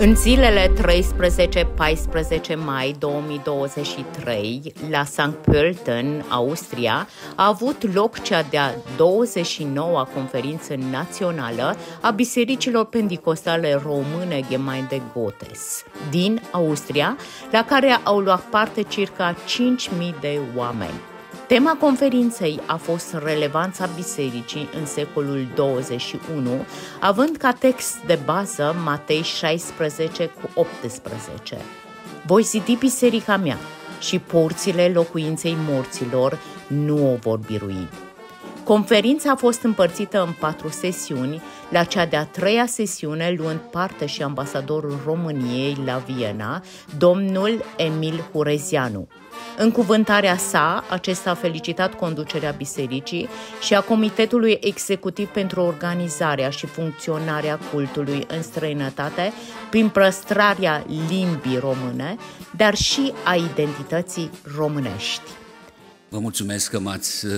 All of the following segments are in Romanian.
În zilele 13-14 mai 2023, la St. Pölten, Austria, a avut loc cea de-a 29-a conferință națională a Bisericilor Pentecostale Române Gemeinde Gottes din Austria, la care au luat parte circa 5.000 de oameni. Tema conferinței a fost relevanța bisericii în secolul 21, având ca text de bază Matei 16:18. Voi zidi biserica mea și porțile locuinței morților nu o vor birui. Conferința a fost împărțită în 4 sesiuni, la cea de-a 3-a sesiune luând parte și ambasadorul României la Viena, domnul Emil Hurezianu. În cuvântarea sa, acesta a felicitat conducerea bisericii și a Comitetului Executiv pentru organizarea și funcționarea cultului în străinătate prin păstrarea limbii române, dar și a identității românești. Vă mulțumesc că m-ați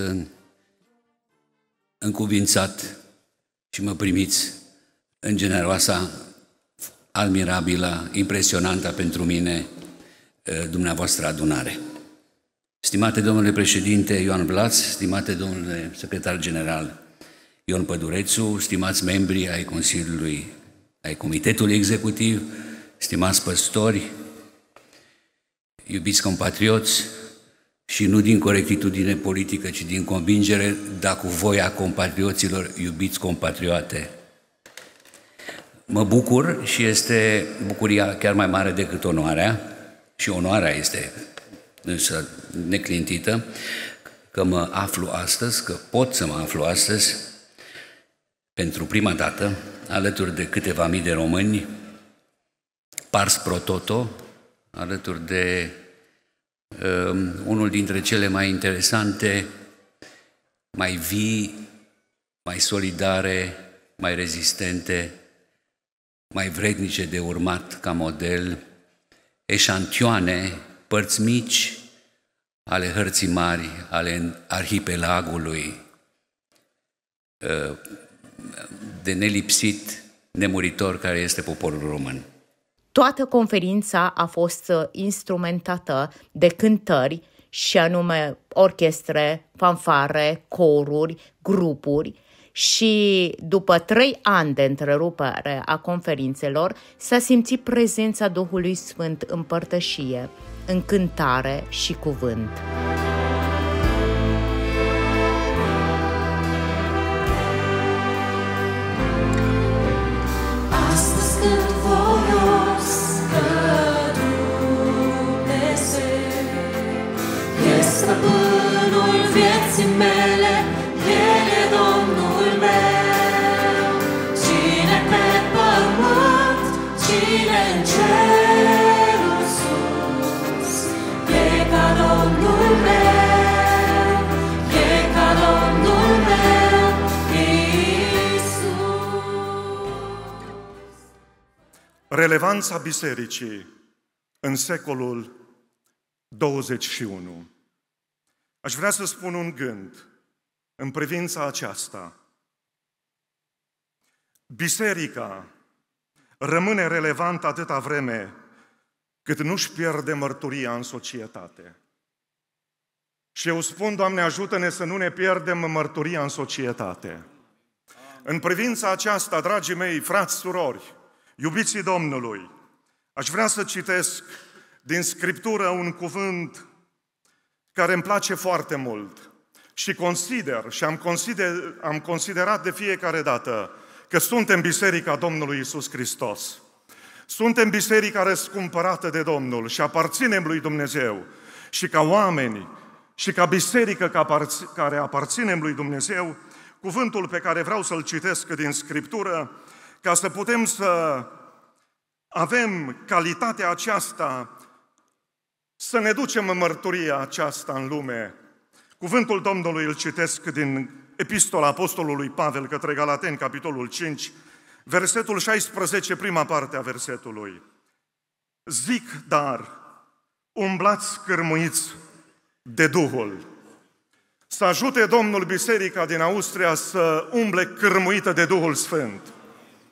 încuvințat și mă primiți în generoasa, admirabilă, impresionantă pentru mine dumneavoastră adunare. Stimate domnule președinte Ioan Blaț, stimate domnule secretar general Ion Pădurețu, stimați membri ai Consiliului, ai Comitetului Executiv, stimați păstori, iubiți compatrioți, și nu din corectitudine politică, ci din convingere, dar cu voia compatrioților, iubiți compatrioate. Mă bucur și este bucuria chiar mai mare decât onoarea, și onoarea este însă neclintită, că mă aflu astăzi, că pot să mă aflu astăzi, pentru prima dată, alături de câteva mii de români, pars pro toto, alături de unul dintre cele mai interesante, mai vii, mai solidare, mai rezistente, mai vrednice de urmat ca model, eșantioane, părți mici ale hărții mari, ale arhipelagului, de nelipsit, nemuritor care este poporul român. Toată conferința a fost instrumentată de cântări, și anume orchestre, fanfare, coruri, grupuri, și după 3 ani de întrerupere a conferințelor s-a simțit prezența Duhului Sfânt în părtășie, în cântare și cuvânt. Astăzi cânt voios că Dumnezeu e stăpânul vieții mele, El e Domnul meu. Cine pe pământ, cine în cerul sus, e ca Domnul meu, e ca Domnul meu, Iisus. Relevanța bisericii în secolul 21. Aș vrea să spun un gând în privința aceasta. Biserica rămâne relevantă atâta vreme cât nu-și pierde mărturia în societate. Și eu spun, Doamne, ajută-ne să nu ne pierdem mărturia în societate. În privința aceasta, dragii mei, frați, surori, iubiții Domnului, aș vrea să citesc din Scriptură un cuvânt care îmi place foarte mult și am considerat de fiecare dată că suntem Biserica Domnului Iisus Hristos. Suntem biserica răscumpărată de Domnul și aparținem lui Dumnezeu. Și ca oameni și ca biserică care aparținem lui Dumnezeu, cuvântul pe care vreau să-l citesc din Scriptură, ca să putem să avem calitatea aceasta, să ne ducem mărturia aceasta în lume. Cuvântul Domnului îl citesc din Epistola Apostolului Pavel către Galateni, capitolul 5, versetul 16, prima parte a versetului. Zic, dar, umblați cârmuiți de Duhul. Să ajute Domnul biserica din Austria să umble cârmuită de Duhul Sfânt.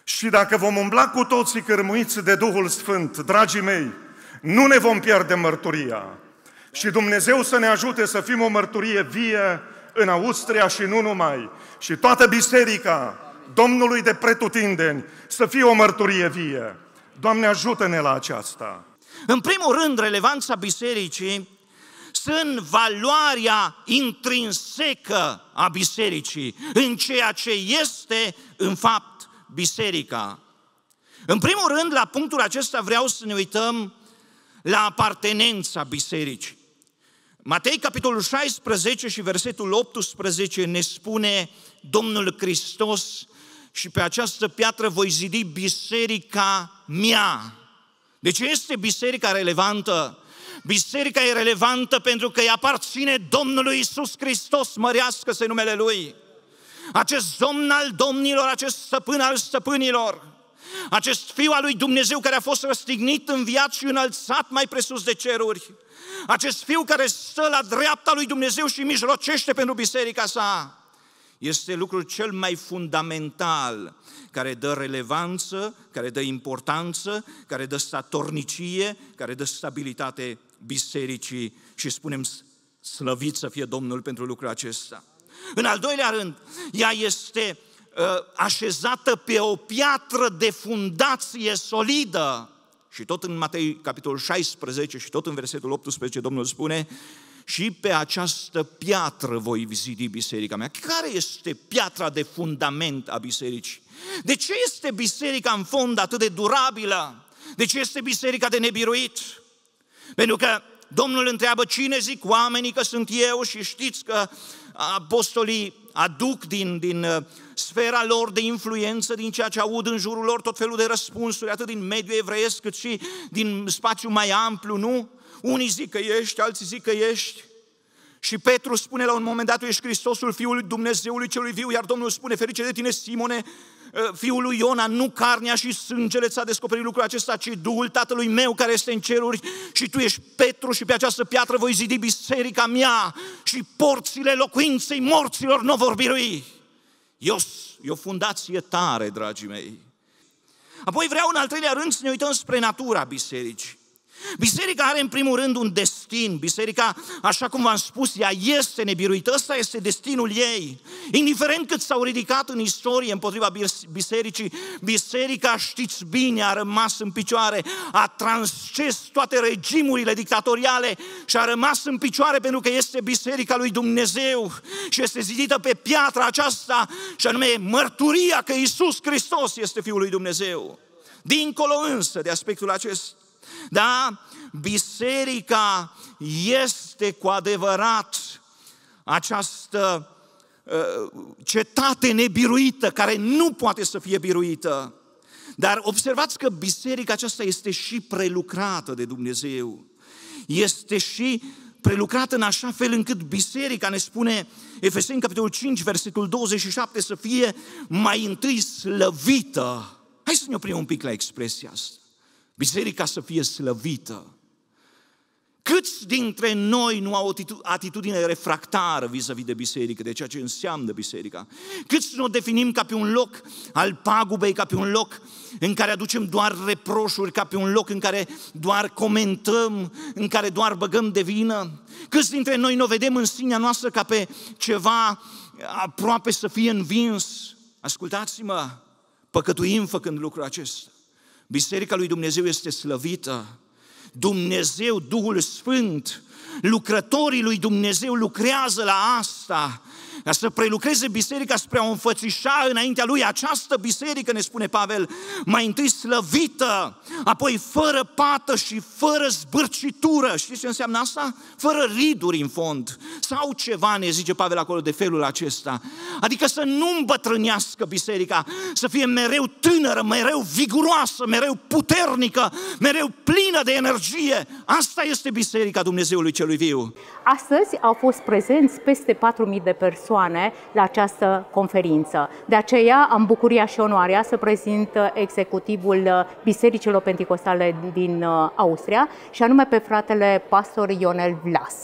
Și dacă vom umbla cu toții cărmuiți de Duhul Sfânt, dragii mei, nu ne vom pierde mărturia. Și Dumnezeu să ne ajute să fim o mărturie vie în Austria și nu numai. Și toată biserica Domnului de pretutindeni să fie o mărturie vie. Doamne, ajută-ne la aceasta. În primul rând, relevanța bisericii sunt valoarea intrinsecă a bisericii, în ceea ce este, în fapt, biserica. În primul rând, la punctul acesta vreau să ne uităm la apartenența bisericii. Matei, capitolul 16 și versetul 18 ne spune Domnul Hristos: și pe această piatră voi zidi biserica mea. De ce este biserica relevantă? Biserica e relevantă pentru că îi aparține Domnului Iisus Hristos, mărească-se numele Lui. Acest Domn al domnilor, acest stăpân al stăpânilor, acest Fiu al lui Dumnezeu care a fost răstignit, înviat și înălțat mai presus de ceruri, acest Fiu care stă la dreapta lui Dumnezeu și mijlocește pentru biserica sa, este lucrul cel mai fundamental care dă relevanță, care dă importanță, care dă statornicie, care dă stabilitate bisericii și spunem slăvit să fie Domnul pentru lucrul acesta. În al doilea rând, ea este așezată pe o piatră de fundație solidă. Și tot în Matei, capitolul 16 și tot în versetul 18, Domnul spune: și pe această piatră voi zidi biserica mea. Care este piatra de fundament a bisericii? De ce este biserica în fond atât de durabilă? De ce este biserica de nebiruit? Pentru că Domnul întreabă: cine zic oamenii că sunt eu? Și știți că apostolii aduc din sfera lor de influență, din ceea ce aud în jurul lor, tot felul de răspunsuri, atât din mediul evreiesc cât și din spațiu mai amplu, nu? Unii zic că ești, alții zic că ești. Și Petru spune la un moment dat: tu ești Hristosul, Fiul lui Dumnezeului celui viu, iar Domnul spune: ferice de tine, Simone, fiul lui Iona, nu carnea și sângele ți-a descoperit lucrul acesta, ci Duhul Tatălui meu care este în ceruri. Și tu ești Petru și pe această piatră voi zidi biserica mea și porțile locuinței morților nu vor birui. E o fundație tare, dragii mei. Apoi vreau în al treilea rând să ne uităm spre natura bisericii. Biserica are în primul rând un destin. Biserica, așa cum v-am spus, ea este nebiruită. Ăsta este destinul ei. Indiferent cât s-au ridicat în istorie împotriva bisericii, biserica, știți bine, a rămas în picioare, a transces toate regimurile dictatoriale și a rămas în picioare pentru că este biserica lui Dumnezeu și este zidită pe piatra aceasta, și anume mărturia că Iisus Hristos este Fiul lui Dumnezeu. Dincolo însă de aspectul acesta, da, biserica este cu adevărat această cetate nebiruită, care nu poate să fie biruită. Dar observați că biserica aceasta este și prelucrată de Dumnezeu. Este și prelucrată în așa fel încât biserica, ne spune Efeseni, capitolul 5, versetul 27, să fie mai întâi slăvită. Hai să ne oprim un pic la expresia asta. Biserica să fie slăvită. Câți dintre noi nu au o atitudine refractară vis-a-vis de biserică, de ceea ce înseamnă biserica? Câți nu o definim ca pe un loc al pagubei, ca pe un loc în care aducem doar reproșuri, ca pe un loc în care doar comentăm, în care doar băgăm de vină? Câți dintre noi nu o vedem în sinea noastră ca pe ceva aproape să fie învins? Ascultați-mă, păcătuim făcând lucrul acesta. Biserica lui Dumnezeu este slăvită. Dumnezeu, Duhul Sfânt, lucrătorii lui Dumnezeu lucrează la asta, ca să prelucreze biserica spre a o înfățișa înaintea lui. Această biserică, ne spune Pavel, mai întâi slăvită, apoi fără pată și fără zbârcitură. Știți ce înseamnă asta? Fără riduri în fond. Sau ceva, ne zice Pavel acolo, de felul acesta. Adică să nu îmbătrânească biserica, să fie mereu tânără, mereu viguroasă, mereu puternică, mereu plină de energie. Asta este biserica Dumnezeului celui viu. Astăzi au fost prezenți peste 4.000 de persoane la această conferință. De aceea am bucuria și onoarea să prezint executivul Bisericilor Penticostale din Austria, și anume pe fratele pastor Ionel Vlas.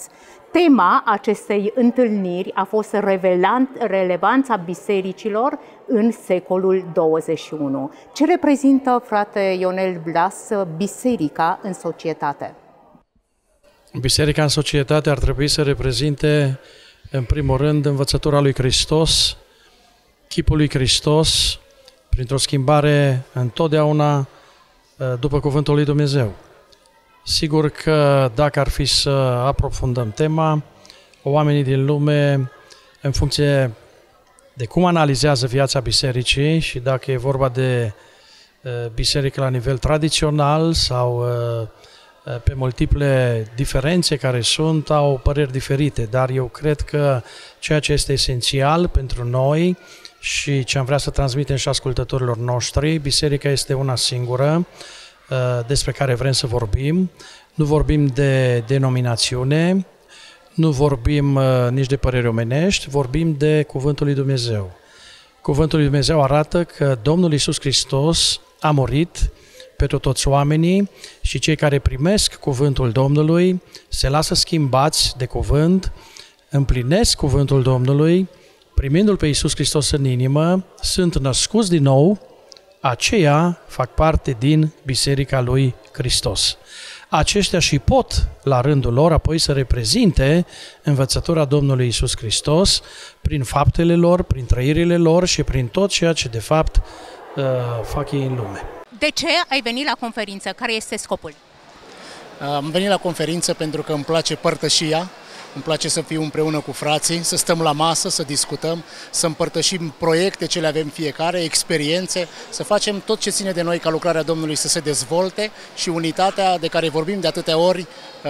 Tema acestei întâlniri a fost relevanța bisericilor în secolul 21. Ce reprezintă, frate Ionel Blas, biserica în societate? Biserica în societate ar trebui să reprezinte, în primul rând, învățătura lui Hristos, chipul lui Hristos, printr-o schimbare întotdeauna după cuvântul lui Dumnezeu. Sigur că dacă ar fi să aprofundăm tema, oamenii din lume, în funcție de cum analizează viața bisericii și dacă e vorba de biserică la nivel tradițional sau pe multiple diferențe care sunt, au păreri diferite, dar eu cred că ceea ce este esențial pentru noi și ce am vrea să transmitem și ascultătorilor noștri, biserica este una singură despre care vrem să vorbim. Nu vorbim de denominațiune, nu vorbim nici de păreri omenești, vorbim de Cuvântul lui Dumnezeu. Cuvântul lui Dumnezeu arată că Domnul Iisus Hristos a murit pentru toți oamenii și cei care primesc cuvântul Domnului se lasă schimbați de cuvânt, împlinesc cuvântul Domnului, primindu-L pe Iisus Hristos în inimă, sunt născuți din nou, aceia fac parte din Biserica lui Hristos. Aceștia și pot, la rândul lor, apoi să reprezinte învățătura Domnului Iisus Hristos prin faptele lor, prin trăirile lor și prin tot ceea ce de fapt fac ei în lume. De ce ai venit la conferință? Care este scopul? Am venit la conferință pentru că îmi place părtășia, îmi place să fiu împreună cu frații, să stăm la masă, să discutăm, să împărtășim proiecte ce le avem fiecare, experiențe, să facem tot ce ține de noi ca lucrarea Domnului să se dezvolte și unitatea de care vorbim de atâtea ori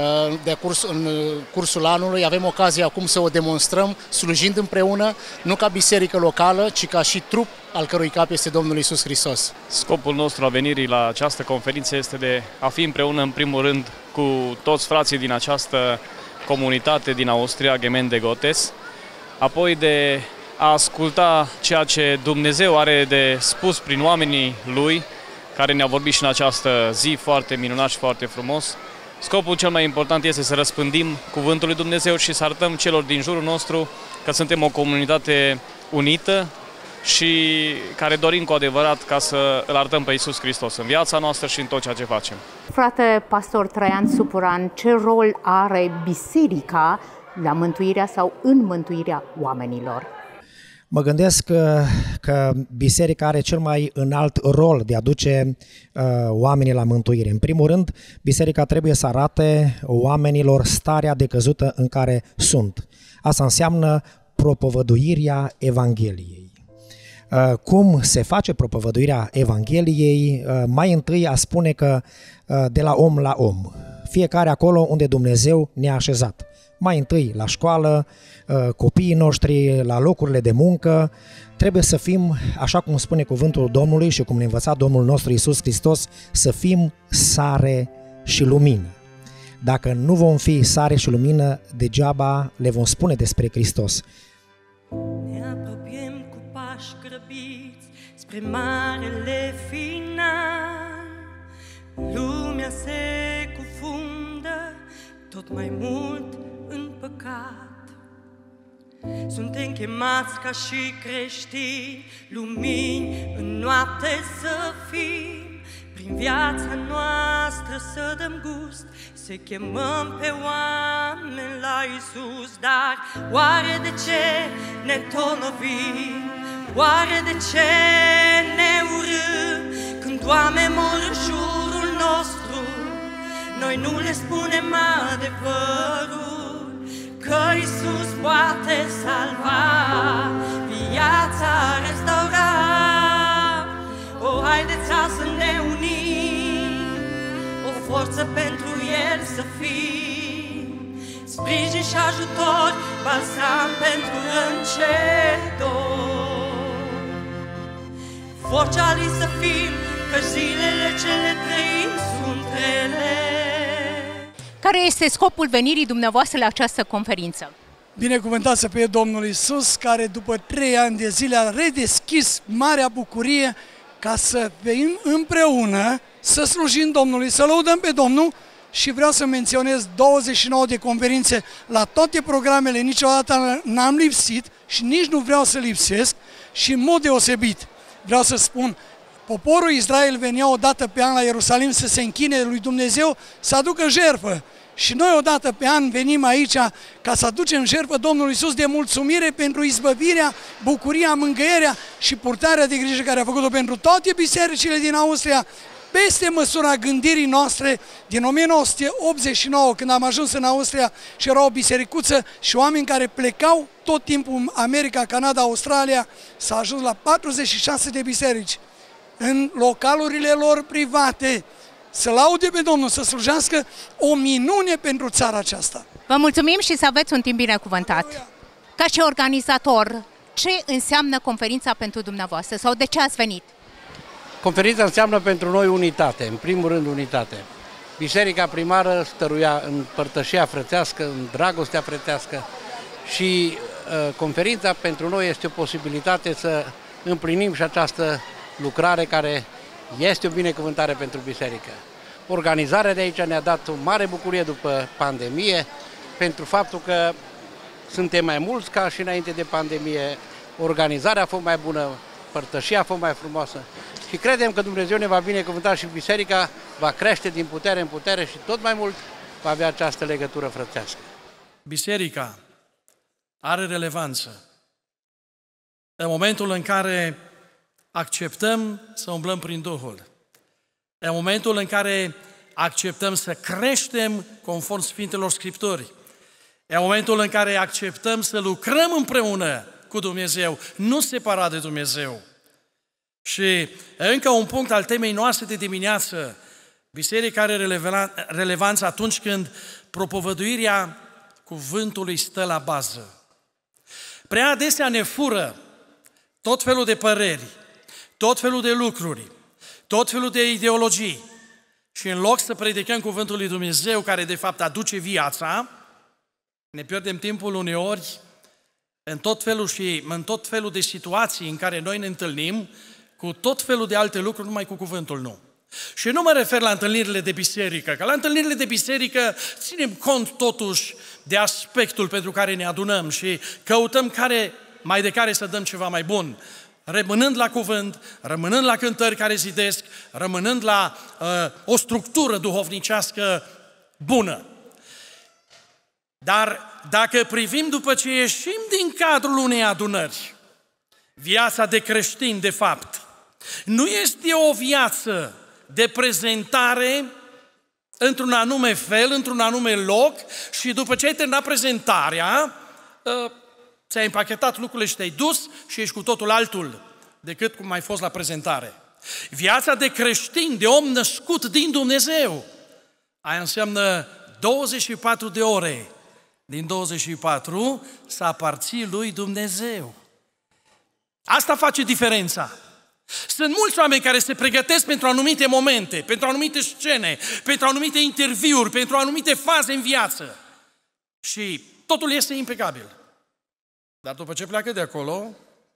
în cursul anului, avem ocazia acum să o demonstrăm slujind împreună, nu ca biserică locală, ci ca și trup al cărui cap este Domnul Iisus Hristos. Scopul nostru a venirii la această conferință este de a fi împreună, în primul rând, cu toți frații din această comunitate din Austria, Gemeinde Gottes, apoi de a asculta ceea ce Dumnezeu are de spus prin oamenii Lui, care ne-au vorbit și în această zi foarte minunat și foarte frumos. Scopul cel mai important este să răspândim Cuvântul lui Dumnezeu și să arătăm celor din jurul nostru că suntem o comunitate unită și care dorim cu adevărat ca să îl arătăm pe Iisus Hristos în viața noastră și în tot ceea ce facem. Frate pastor Traian Supuran, ce rol are biserica la mântuirea sau în mântuirea oamenilor? Mă gândesc că biserica are cel mai înalt rol de a duce oamenii la mântuire. În primul rând, biserica trebuie să arate oamenilor starea decăzută în care sunt. Asta înseamnă propovăduirea Evangheliei. Cum se face propovăduirea Evangheliei? Mai întâi a spune că de la om la om, fiecare acolo unde Dumnezeu ne-a așezat. Mai întâi la școală, copiii noștri, la locurile de muncă, trebuie să fim, așa cum spune cuvântul Domnului și cum ne-a învățat Domnul nostru Iisus Hristos, să fim sare și lumină. Dacă nu vom fi sare și lumină, degeaba le vom spune despre Hristos. Ne apropiem cu pași grăbiți spre marele final. Lumea se cufundă tot mai mult în păcat. Suntem chemați ca și creștini, lumini în noapte să fim. Prin viața noastră să dăm gust, să chemăm pe oameni la Iisus. Dar oare de ce ne tonovim? Oare de ce ne urâm? Când oameni mor în jurul nostru, noi nu le spunem adevărul, că Iisus poate salva, viața restaura. O, haideți să ne unim, o forță pentru El să fim, sprijin și ajutor, balsam pentru încetători. Vocea Lui să fim, că zilele ce le trăim sunt rele. Care este scopul venirii dumneavoastră la această conferință? Binecuvântat să fie Domnul Iisus, care după 3 ani de zile a redeschis marea bucurie ca să venim împreună, să slujim Domnului, să lăudăm pe Domnul și vreau să menționez 29 de conferințe la toate programele, niciodată n-am lipsit și nici nu vreau să lipsesc și în mod deosebit vreau să spun, poporul Israel venea o dată pe an la Ierusalim să se închine lui Dumnezeu, să aducă jertfă. Și noi o dată pe an venim aici ca să aducem jertfă Domnului Iisus de mulțumire pentru izbăvirea, bucuria, mângâierea și purtarea de grijă care a făcut-o pentru toate bisericile din Austria, peste măsura gândirii noastre din 1989, când am ajuns în Austria și era o bisericuță și oameni care plecau tot timpul în America, Canada, Australia, s-a ajuns la 46 de biserici în localurile lor private, să laude pe Domnul, să slujească, o minune pentru țara aceasta. Vă mulțumim și să aveți un timp binecuvântat. Ca și organizator, ce înseamnă conferința pentru dumneavoastră sau de ce ați venit? Conferința înseamnă pentru noi unitate, în primul rând unitate. Biserica primară stăruia în părtășia frățească, în dragostea frățească și conferința pentru noi este o posibilitate să împlinim și această lucrare care este o binecuvântare pentru biserică. Organizarea de aici ne-a dat o mare bucurie după pandemie, pentru faptul că suntem mai mulți ca și înainte de pandemie, organizarea a fost mai bună, părtășia a fost mai frumoasă și credem că Dumnezeu ne va binecuvânta și biserica va crește din putere în putere și tot mai mult va avea această legătură frățească. Biserica are relevanță în momentul în care acceptăm să umblăm prin Duhul, în momentul în care acceptăm să creștem conform Sfintelor Scripturi, în momentul în care acceptăm să lucrăm împreună cu Dumnezeu, nu separat de Dumnezeu. Și încă un punct al temei noastre de dimineață, biserica are relevanță atunci când propovăduirea cuvântului stă la bază. Prea adesea ne fură tot felul de păreri, tot felul de lucruri, tot felul de ideologii și în loc să predicăm cuvântul lui Dumnezeu care de fapt aduce viața, ne pierdem timpul uneori în tot felul de situații în care noi ne întâlnim cu tot felul de alte lucruri, numai cu cuvântul nu. Și nu mă refer la întâlnirile de biserică, că la întâlnirile de biserică ținem cont totuși de aspectul pentru care ne adunăm și căutăm mai de care să dăm ceva mai bun, rămânând la cuvânt, rămânând la cântări care zidesc, rămânând la o structură duhovnicească bună. Dar dacă privim după ce ieșim din cadrul unei adunări, viața de creștin, de fapt, nu este o viață de prezentare într-un anume fel, într-un anume loc și după ce ai terminat prezentarea, ți-ai împachetat lucrurile și te-ai dus și ești cu totul altul decât cum ai fost la prezentare. Viața de creștin, de om născut din Dumnezeu, aia înseamnă 24 de ore din 24 să aparții lui Dumnezeu. Asta face diferența. Sunt mulți oameni care se pregătesc pentru anumite momente, pentru anumite scene, pentru anumite interviuri, pentru anumite faze în viață. Și totul este impecabil. Dar după ce pleacă de acolo,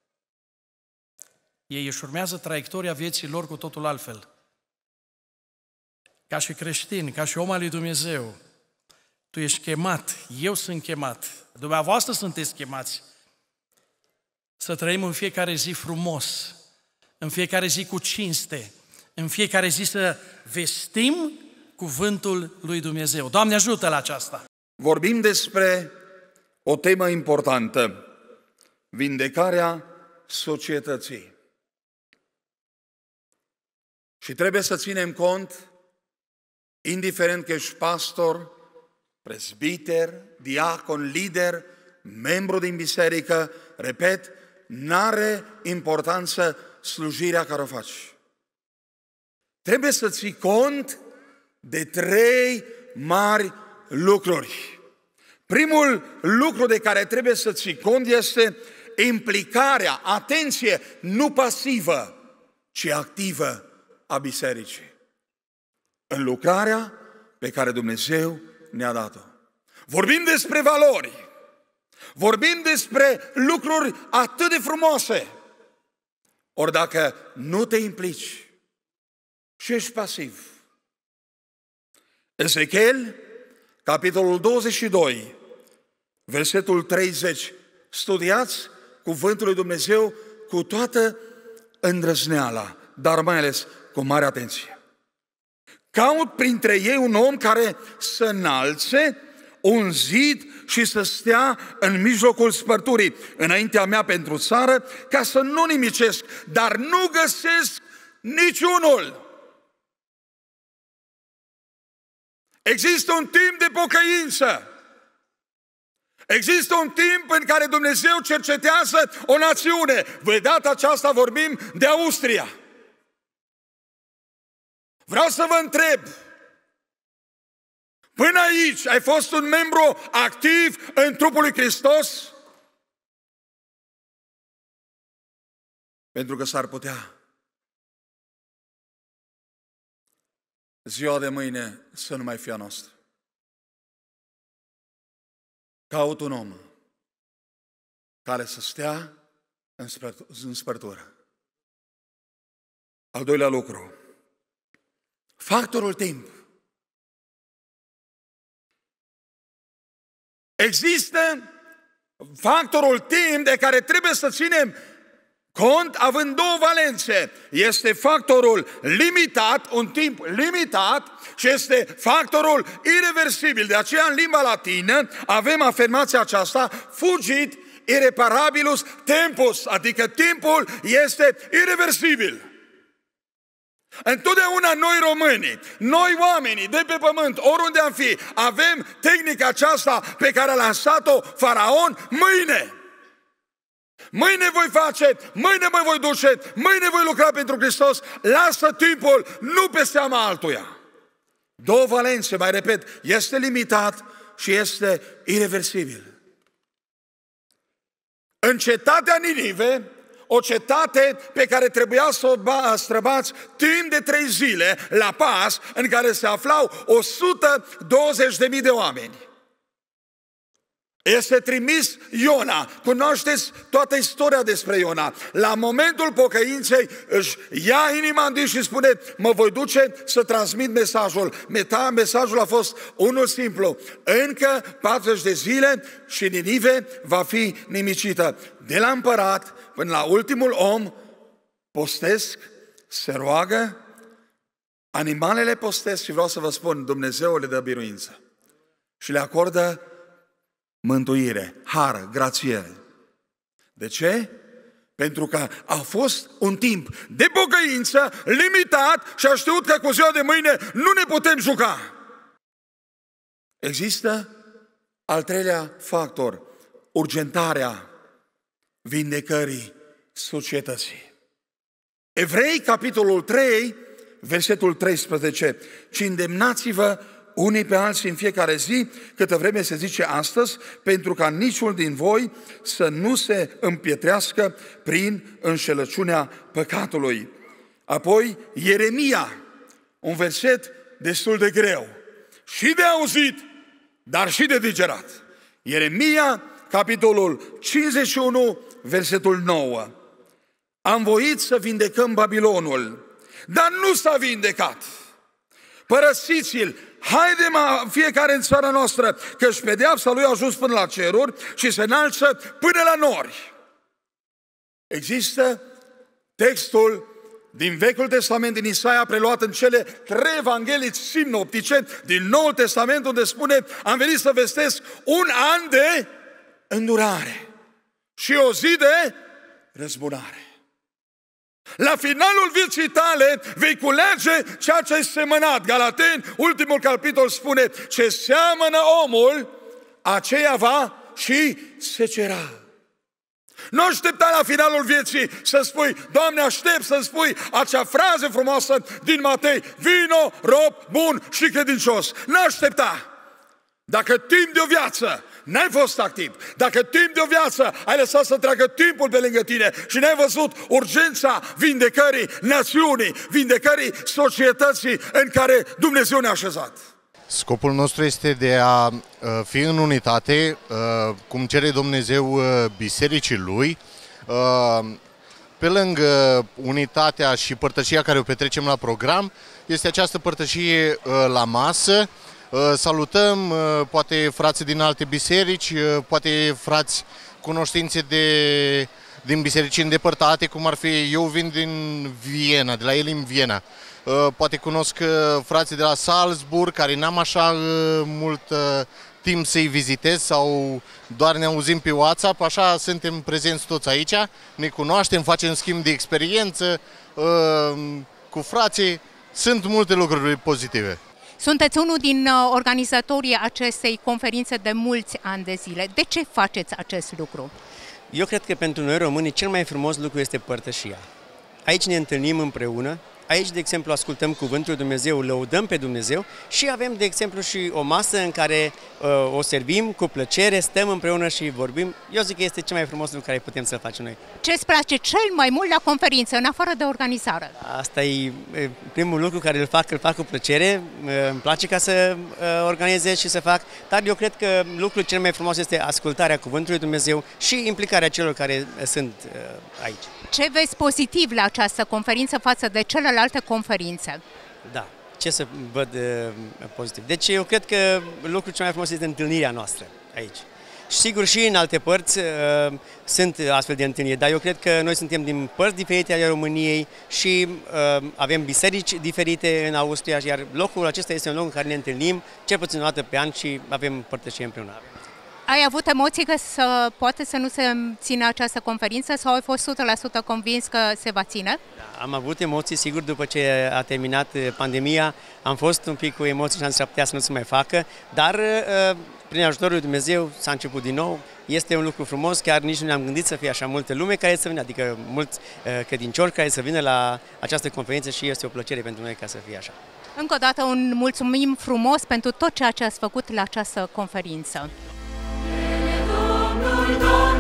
ei își urmează traiectoria vieții lor cu totul altfel. Ca și creștin, ca și om al lui Dumnezeu, tu ești chemat, eu sunt chemat, dumneavoastră sunteți chemați să trăim în fiecare zi frumos, în fiecare zi cu cinste, în fiecare zi să vestim cuvântul lui Dumnezeu. Doamne, ajută la aceasta! Vorbim despre o temă importantă, vindecarea societății. Și trebuie să ținem cont, indiferent că ești pastor, prezbiter, diacon, lider, membru din biserică, repet, n-are importanță slujirea care o faci. Trebuie să ții cont de 3 mari lucruri. Primul lucru de care trebuie să ții cont este implicarea, atenție, nu pasivă, ci activă a bisericii în lucrarea pe care Dumnezeu ne-a dat-o. Vorbim despre valori, vorbim despre lucruri atât de frumoase. Ori dacă nu te implici și ești pasiv, Ezechiel, capitolul 22, versetul 30. Studiați cuvântul lui Dumnezeu cu toată îndrăzneala, dar mai ales cu mare atenție. Caut printre ei un om care să înalțe un zid și să stea în mijlocul spărturii, înaintea mea pentru țară, ca să nu nimicesc, dar nu găsesc niciunul. Există un timp de pocăință. Există un timp în care Dumnezeu cercetează o națiune. De data aceasta vorbim de Austria. Vreau să vă întreb, până aici ai fost un membru activ în trupul lui Hristos? Pentru că s-ar putea ziua de mâine să nu mai fie a noastră. Caut un om care să stea în spărtură. Al doilea lucru, factorul timp. Există factorul timp de care trebuie să ținem cont având două valențe. Este factorul limitat, un timp limitat, și este factorul irreversibil. De aceea în limba latină avem afirmația aceasta, fugit irreparabilus tempus, adică timpul este irreversibil. Întotdeauna noi românii, noi oamenii de pe pământ, oriunde am fi, avem tehnica aceasta pe care a lansat-o Faraon: mâine. Mâine voi face, mâine mă voi duce, mâine voi lucra pentru Hristos, lasă timpul, nu pe seama altuia. Două valențe, mai repet, este limitat și este irreversibil. În cetatea Ninive, o cetate pe care trebuia să o străbați timp de 3 zile, la pas, în care se aflau 120.000 de oameni. Este trimis Iona. Cunoașteți toată istoria despre Iona. La momentul pocăinței își ia inima în și spune: mă voi duce să transmit mesajul. Mesajul a fost unul simplu: încă 40 de zile și Ninive va fi nimicită. De la împărat până la ultimul om postesc, se roagă, animalele postesc și vreau să vă spun, Dumnezeu le dă biruință și le acordă mântuire, har, grație. De ce? Pentru că a fost un timp de pocăință limitat și a știut că cu ziua de mâine nu ne putem juca. Există al treilea factor, urgentarea vindecării societății. Evrei, capitolul 3, versetul 13. Ci îndemnați-vă unii pe alții în fiecare zi, câtă vreme se zice astăzi, pentru ca niciunul din voi să nu se împietrească prin înșelăciunea păcatului. Apoi, Ieremia, un verset destul de greu, și de auzit, dar și de digerat. Ieremia, capitolul 51, versetul 9. Am voit să vindecăm Babilonul, dar nu s-a vindecat. Părăsiți-l, haidem fiecare în țara noastră, căci pedeapsa lui a ajuns până la ceruri și se înalță până la nori. Există textul din Vechiul Testament, din Isaia, preluat în cele 3 evanghelii sinoptice din Noul Testament, unde spune: am venit să vestesc un an de îndurare și o zi de răzbunare. La finalul vieții tale vei culege ceea ce ai semănat. Galateni, ultimul capitol, spune: ce seamănă omul, aceea va și secera. Nu aștepta la finalul vieții să spui: Doamne, aștept să-mi spui acea frază frumoasă din Matei: vino, rob bun și credincios. Nu aștepta. Dacă timp de o viață n-ai fost activ, dacă timp de o viață ai lăsat să treacă timpul pe lângă tine și n-ai văzut urgența vindecării națiunii, vindecării societății în care Dumnezeu ne-a așezat. Scopul nostru este de a fi în unitate, cum cere Dumnezeu bisericii Lui, Pe lângă unitatea și părtășia care o petrecem la program, este această părtășie la masă. Salutăm poate frații din alte biserici, poate frați cunoștințe din biserici îndepărtate, cum ar fi, eu vin din Viena, de la el în Viena. Poate cunosc frații de la Salzburg, care n-am așa mult timp să-i vizitez sau doar ne auzim pe WhatsApp, așa suntem prezenți toți aici, ne cunoaștem, facem schimb de experiență cu frații, sunt multe lucruri pozitive. Sunteți unul din organizatorii acestei conferințe de mulți ani de zile. De ce faceți acest lucru? Eu cred că pentru noi românii cel mai frumos lucru este părtășia. Aici ne întâlnim împreună, aici, de exemplu, ascultăm Cuvântul lui Dumnezeu, lăudăm pe Dumnezeu și avem, de exemplu, și o masă în care o servim cu plăcere, stăm împreună și vorbim. Eu zic că este cel mai frumos lucru care putem să facem noi. Ce îți place cel mai mult la conferință, în afară de organizare? Asta e primul lucru care îl fac cu plăcere. Îmi place ca să organizez și să fac, dar eu cred că lucrul cel mai frumos este ascultarea Cuvântului lui Dumnezeu și implicarea celor care sunt aici. Ce vezi pozitiv la această conferință față de celelalte conferințe? Da, ce să văd pozitiv? Deci eu cred că lucrul cel mai frumos este întâlnirea noastră aici. Și sigur și în alte părți sunt astfel de întâlniri, dar eu cred că noi suntem din părți diferite ale României și avem biserici diferite în Austria, iar locul acesta este un loc în care ne întâlnim cel puțin o dată pe an și avem părtășie împreună. Ai avut emoții că poate să nu se țină această conferință sau ai fost 100% convins că se va ține? Da, am avut emoții, sigur, după ce a terminat pandemia, am fost un pic cu emoții și am zis că putea să nu se mai facă, dar prin ajutorul lui Dumnezeu s-a început din nou. Este un lucru frumos, chiar nici nu ne-am gândit să fie așa multă lume care să vină, adică mulți credincioși care să vină la această conferință și este o plăcere pentru noi ca să fie așa. Încă o dată un mulțumim frumos pentru tot ceea ce ați făcut la această conferință. Domnul